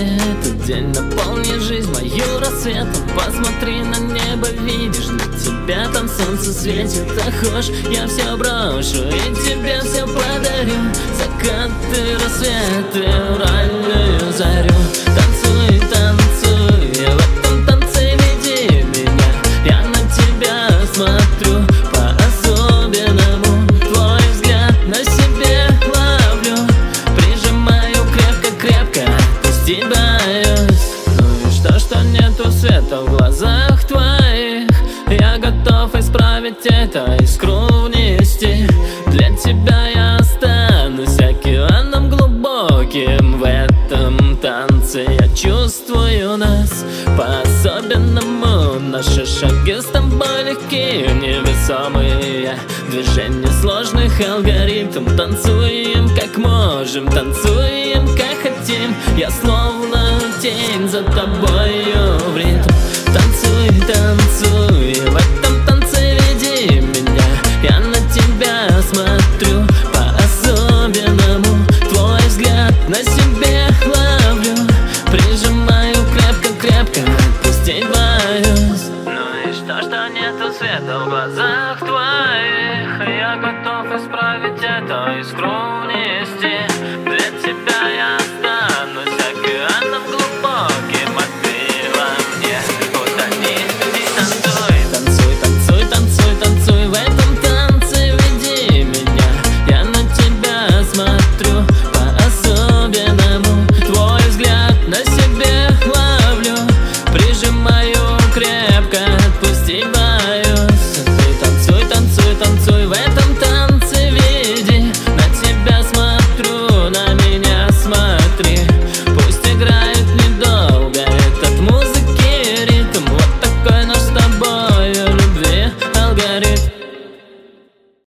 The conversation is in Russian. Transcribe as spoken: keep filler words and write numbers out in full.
Этот день наполни жизнь мою рассветом. Посмотри на небо, видишь, для тебя там солнце светит. А хочешь, я все брошу и тебе все подарю. Закаты, рассветы, раннюю зарю. Танцуй, танцуй, в этом танце веди меня. Я на тебя смотрю по-особенному. Твой взгляд на себе ловлю, прижимаю крепко-крепко, стебаюсь. Ну и что, что нету света в глазах твоих? Я готов исправить это, искру внести. Для тебя я останусь океаном глубоким. В этом танце я чувствую нас по-особенному. Наши шаги с тобой легкие, невесомые. Движения сложных алгоритм. Танцуем как можем, танцуем как хотим. Я словно тень за